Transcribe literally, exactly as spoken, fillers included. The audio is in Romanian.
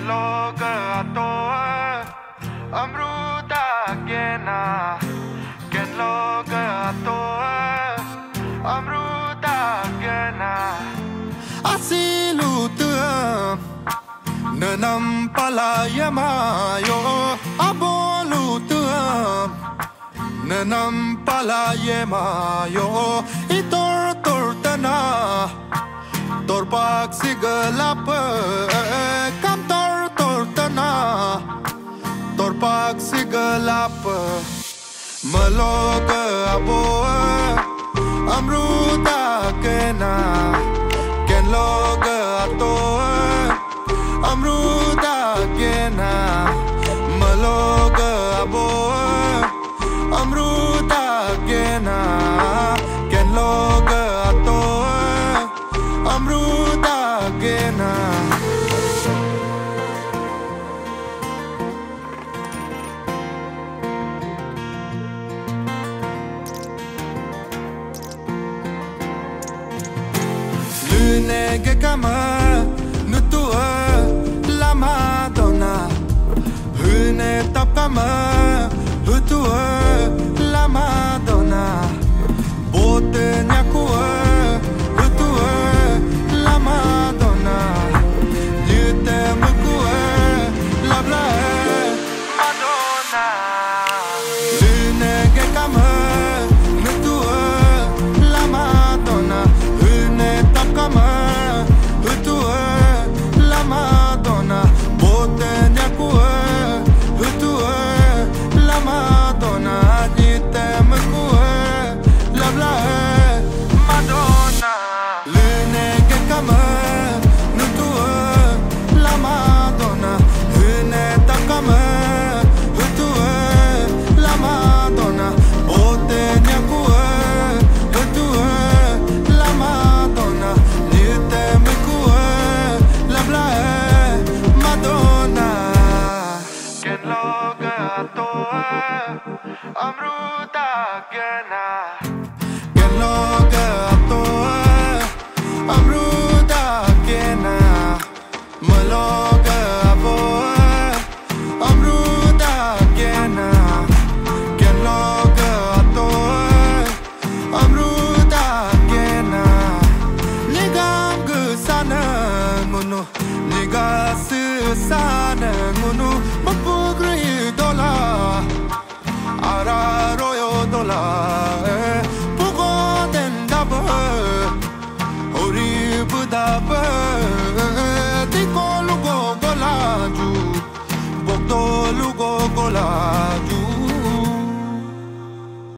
लोग तो अमरूदा के ना के लोग तो अमरूदा के ना asilu tu nenam palaya mayo abolu tu nenam palaya mayo itor tortana torpak sigalap kam tor tortana torpak sigalap malog abo amruda kena ken log to amruda kena malog abo amruda kena ken log to amruda kena nege kama nutua la madonna hune tap kama hutua la madonna bote nyakua hutua la madonna yute mukua la bla madonna nege kama nutua la madonna hune tap kama hutua la madonna bote nyakua hutua la madonna yite mukua la bla madonna lune ke kama nutua la madonna hune tap kama hutua la madonna bote nyakua hutua la madonna yite mukua la bla madonna ken loga to amruda kena ken loga to amruda kena maloga abo amruda kena ken loga to amruda kena nigam gu sana ngunu nigas sana ngunu mapugri dola ara royo dola pugo den daba ori budaba ti ko lugo gola ju bogdo lugo gola